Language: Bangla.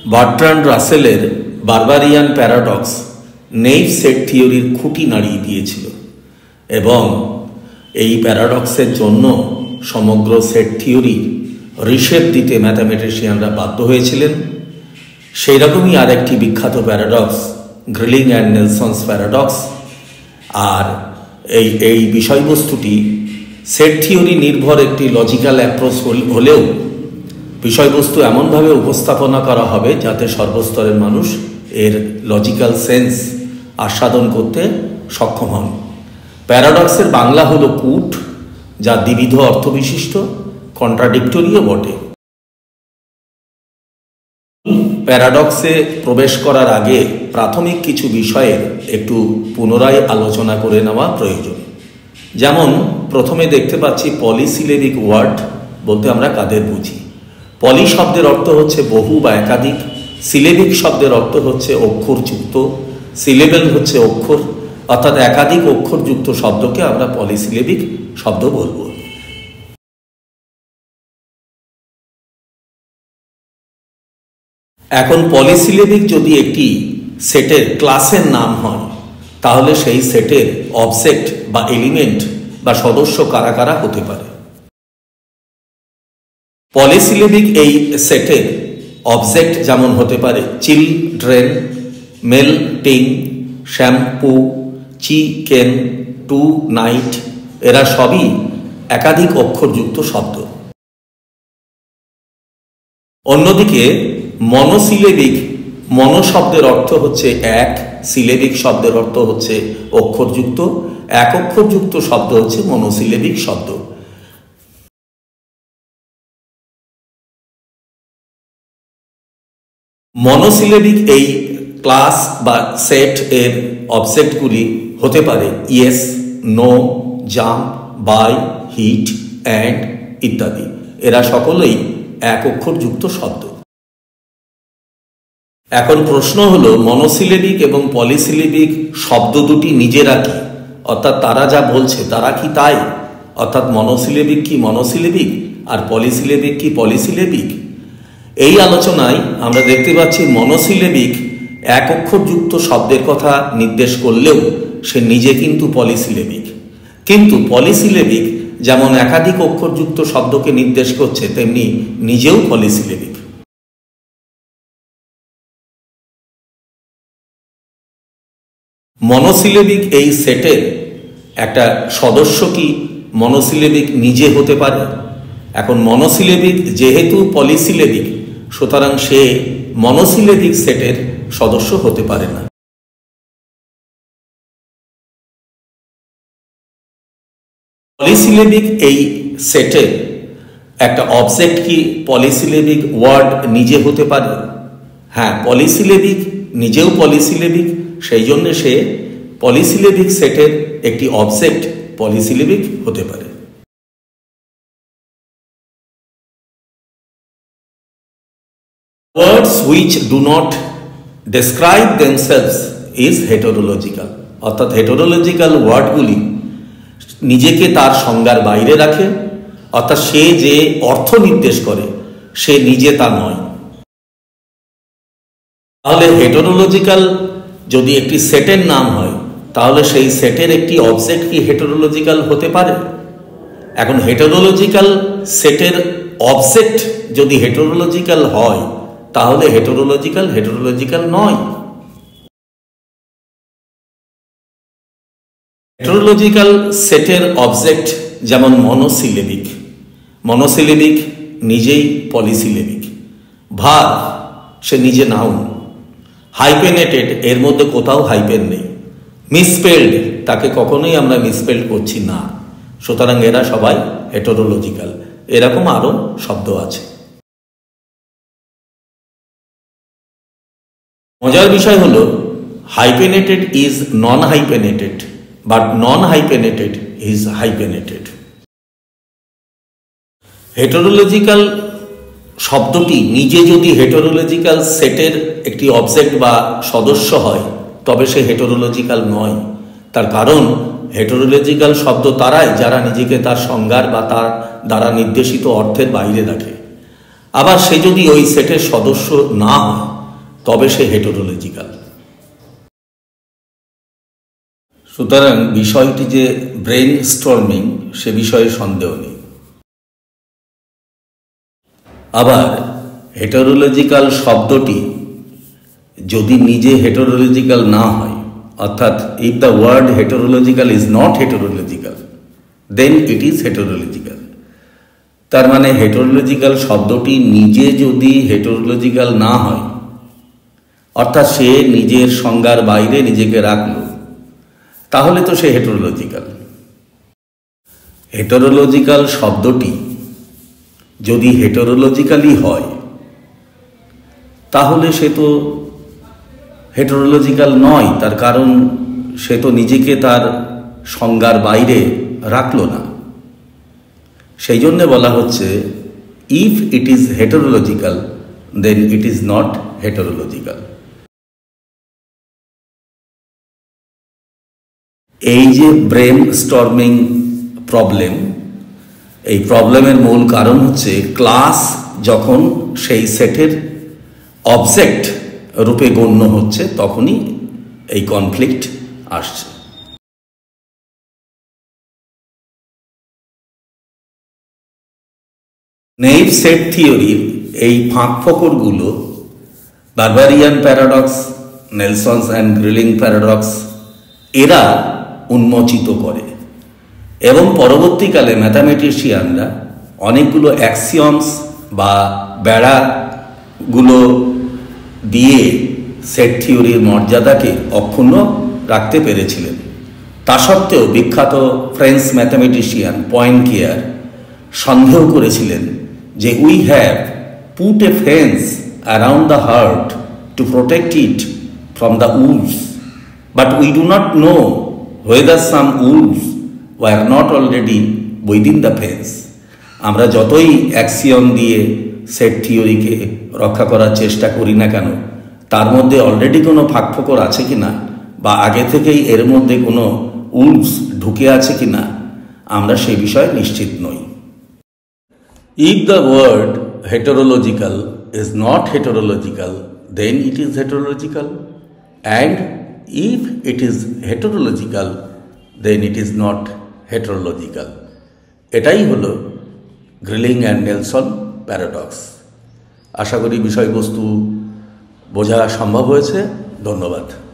বার্ট্রান্ড রাসেলের বারবারিয়ান প্যারাডক্স নেইভ সেট থিওরির খুঁটি নাড়িয়ে দিয়েছিল এবং এই প্যারাডক্সের জন্য সমগ্র সেট থিওরি রিশেপ দিতে ম্যাথামেটিশিয়ানরা বাধ্য হয়েছিলেন। সেই রকমই আর একটি বিখ্যাত paradox Grelling and Nelson's paradox. আর এই বিষয়বস্তুটি সেট থিওরি নির্ভর একটি লজিক্যাল অ্যাপ্রোচ হলেও বিষয়বস্তু এমনভাবে উপস্থাপনা করা হবে যাতে সর্বস্তরের মানুষ এর লজিক্যাল সেন্স আস্বাদন করতে সক্ষম হন। প্যারাডক্সের বাংলা হলো কূট, যা দ্বিবিধ অর্থবিশিষ্ট, কন্ট্রাডিক্টরিও বটে। প্যারাডক্সে প্রবেশ করার আগে প্রাথমিক কিছু বিষয়ের একটু পুনরায় আলোচনা করে নেওয়া প্রয়োজন। যেমন প্রথমে দেখতে পাচ্ছি পলিসিলেবিক ওয়ার্ড বলতে আমরা কাদের বুঝি। পলি শব্দের অর্থ হচ্ছে বহু বা একাধিক, সিলেবিক শব্দের অর্থ হচ্ছে অক্ষরযুক্ত, সিলেবেল হচ্ছে অক্ষর, অর্থাৎ একাধিক অক্ষরযুক্ত শব্দকে আমরা পলিসিলেবিক শব্দ বলবো। এখন পলিসিলেবিক যদি একটি সেটের ক্লাসের নাম হয় তাহলে সেই সেটের অবজেক্ট বা এলিমেন্ট বা সদস্য কারা কারা হতে পারে। পলিসিলেবিক এই সেটের অবজেক্ট যেমন হতে পারে children, melting, shampoo, chicken, tonight, এরা সবই একাধিক অক্ষরযুক্ত শব্দ। অন্যদিকে মনোসিলেবিক, মনো শব্দের অর্থ হচ্ছে এক, সিলেবিক শব্দের অর্থ হচ্ছে অক্ষরযুক্ত, এক অক্ষরযুক্ত শব্দ হচ্ছে মনোসিলেবিক শব্দ। মনোসিলেবিক এই ক্লাস বা সেট এর অবজেক্টগুলি হতে পারে yes, no, jump, by, hit, and ইত্যাদি। এরা সকলেই এক অক্ষরযুক্ত শব্দ। এখন প্রশ্ন হলো মনোসিলেবিক এবং পলিসিলেবিক শব্দ দুটি নিজেরা কি, অর্থাৎ তারা যা বলছে তারা কি তাই, অর্থাৎ মনোসিলেবিক কি মনোসিলেবিক আর পলিসিলেবিক কি পলিসিলেবিক। এই আলোচনায় আমরা দেখতে পাচ্ছি মনোসিলেবিক এক অক্ষরযুক্ত শব্দের কথা নির্দেশ করলেও সে নিজে কিন্তু পলিসিলেবিক, কিন্তু পলিসিলেবিক যেমন একাধিক অক্ষরযুক্ত শব্দকে নির্দেশ করছে তেমনি নিজেও পলিসিলেবিক। মনোসিলেবিক এই সেটের একটা সদস্য কি মনোসিলেবিক নিজে হতে পারে। এখন মনোসিলেবিক যেহেতু পলিসিলেবিক সুতরাং সে মনোসিলেবিক সেটের সদস্য হতে পারে না। পলিসিলেবিক এই সেটের একটা অবজেক্ট কি পলিসিলেবিক ওয়ার্ড নিজে হতে পারে। হ্যাঁ, পলিসিলেবিক নিজেও পলিসিলেবিক, সেই জন্য সে পলিসিলেবিক সেটের একটি অবজেক্ট পলিসিলেবিক হতে পারে। Words which do not describe themselves is heterological, অর্থাৎ হেটেরোলজিক্যাল ওয়ার্ডগুলি নিজেকে তার সংজ্ঞার বাইরে রাখে, অর্থাৎ সে যে অর্থ নির্দেশ করে সে নিজে তা নয়। তাহলে হেটেরোলজিক্যাল যদি একটি সেটের নাম হয় তাহলে সেই সেটের একটি অবজেক্ট কি হেটেরোলজিক্যাল হতে পারে। এখন হেটেরোলজিক্যাল সেটের অবজেক্ট যদি হেটেরোলজিক্যাল হয় তাহলে হেটেরোলজিক্যাল নয়। হেটেরোলজিক্যাল সেটের অবজেক্ট যেমন মনোসিলেবিক, মনোসিলেবিক নিজেই পলিসিলেবিক। ভার্ব সে নিজে নাউন। হাইপেনেটেড এর মধ্যে কোথাও হাইপেন নেই। মিসস্পেলড তাকে কখনোই আমরা মিসস্পেলড করছি না, সুতরাং এরা সবাই হেটেরোলজিক্যাল। এরকম আরো শব্দ আছে। মজার বিষয় হলো hyphenated is non hyphenated, but non hyphenated is hyphenated. Heterological শব্দটি নিজে যদি হেটেরোলজিক্যাল সেটের একটি অবজেক্ট বা সদস্য হয় তবে সে হেটেরোলজিক্যাল নয়। তার কারণ হেটেরোলজিক্যাল শব্দ তারাই যারা নিজেকে তার সংজ্ঞার বা তার দ্বারা নির্দেশিত অর্থের বাইরে রাখে। আবার সে যদি ওই সেটের সদস্য না হয় তবে সে হেটেরোলজিক্যাল। সুতরাং বিষয়টি যে ব্রেন স্টর্মিং সে বিষয়ে সন্দেহ নেই। আবার হেটেরোলজিক্যাল শব্দটি যদি নিজে হেটেরোলজিক্যাল না হয়, অর্থাৎ if the word heterological is not heterological then it is heterological. তার মানে হেটেরোলজিক্যাল শব্দটি নিজে যদি হেটেরোলজিক্যাল না হয়, অর্থাৎ সে নিজের সংজ্ঞার বাইরে নিজেকে রাখল, তাহলে তো সে হেটেরোলজিক্যাল। হেটেরোলজিক্যাল শব্দটি যদি হেটেরোলজিক্যালই হয় তাহলে সে তো হেটেরোলজিক্যাল নয়, তার কারণ সে তো নিজেকে তার সংজ্ঞার বাইরে রাখল না। সেই জন্যে বলা হচ্ছে if it is heterological then it is not heterological. এই যে ব্রেন স্টর্মিং প্রবলেম, এই প্রবলেমের মূল কারণ হচ্ছে ক্লাস যখন সেই সেটের অবজেক্ট রূপে গণ্য হচ্ছে তখনই এই কনফ্লিক্ট আসছে। নেইভ সেট থিওরির এই ফাঁকফোকরগুলো barbarian paradox, Nelson's and Grelling paradox এরা উন্মোচিত করে এবং পরবর্তীকালে ম্যাথামেটিশিয়ানরা অনেকগুলো অ্যাক্সিয়মস বা বেড়াগুলো দিয়ে সেট থিওরির মর্যাদাকে অক্ষুণ্ণ রাখতে পেরেছিলেন। তা সত্ত্বেও বিখ্যাত ফ্রেঞ্চ ম্যাথামেটিশিয়ান পয়েন্টিয়ার সন্দেহ করেছিলেন যে we have put a fence around the heart to protect it from the wolves, but we do not know whether some wolves were not already within the fence. আমরা যতই অ্যাক্সিয়ম দিয়ে সেট থিওরিকে রক্ষা করার চেষ্টা করি না কেন, তার মধ্যে অলরেডি কোনো ফাঁকফোকর আছে কিনা বা আগে থেকেই এর মধ্যে কোনো উলভস ঢুকে আছে কিনা আমরা সে বিষয়ে নিশ্চিত নই। If the word heterological is not heterological then it is heterological, and if it is heterological then it is not heterological. এটাই হলো গ্রেলিং অ্যান্ড নেলসন প্যারাডক্স। আশা করি বিষয়বস্তু বোঝা সম্ভব হয়েছে। ধন্যবাদ।